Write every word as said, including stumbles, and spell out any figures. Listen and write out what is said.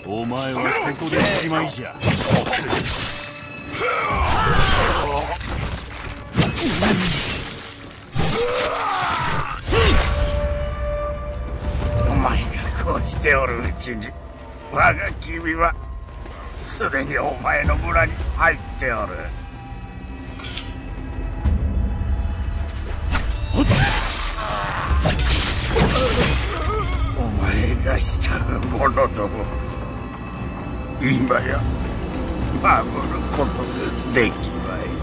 お前はここでしまいじゃ。 お前がこうしておるうちに我が君はすでにお前の村に入っておる。お前がした者とも今や守ることができまい。